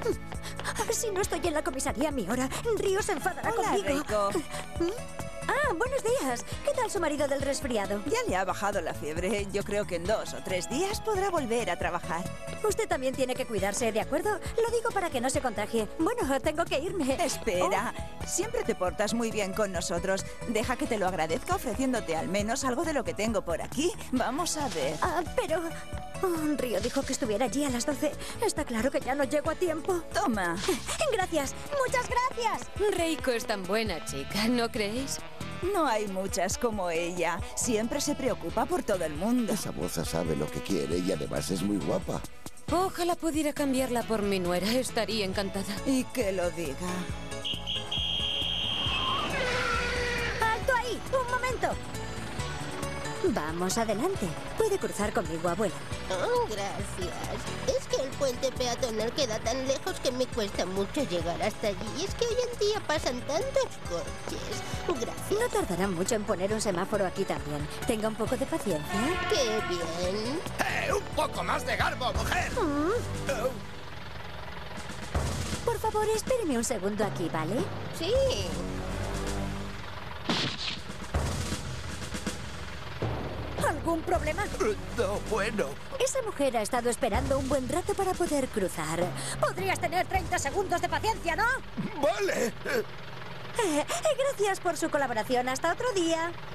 Si no estoy en la comisaría a mi hora, Río se enfadará Hola, conmigo. Reiko. Ah, buenos días. ¿Qué tal su marido del resfriado? Ya le ha bajado la fiebre. Yo creo que en 2 o 3 días podrá volver a trabajar. Usted también tiene que cuidarse, ¿de acuerdo? Lo digo para que no se contagie. Bueno, tengo que irme. Espera, siempre te portas muy bien con nosotros. Deja que te lo agradezca ofreciéndote al menos algo de lo que tengo por aquí. Vamos a ver. Pero... Río dijo que estuviera allí a las 12. Está claro que ya no llego a tiempo. Toma. Gracias, muchas gracias. Reiko es tan buena chica, ¿no creéis? No hay muchas como ella. Siempre se preocupa por todo el mundo. Esa moza sabe lo que quiere y además es muy guapa. Ojalá pudiera cambiarla por mi nuera, estaría encantada. Y que lo diga. ¡Alto ahí! ¡Un momento! Vamos, adelante. Puede cruzar conmigo, abuela. Oh, gracias. Es que el puente peatonal queda tan lejos que me cuesta mucho llegar hasta allí. Y es que hoy en día pasan tantos coches. Gracias. No tardará mucho en poner un semáforo aquí también. Tenga un poco de paciencia. ¡Qué bien! ¡Un poco más de garbo, mujer! Por favor, espéreme un segundo aquí, ¿vale? Sí. ¿Algún problema? No, bueno. Esa mujer ha estado esperando un buen rato para poder cruzar. Podrías tener 30 segundos de paciencia, ¿no? Vale. Gracias por su colaboración. Hasta otro día.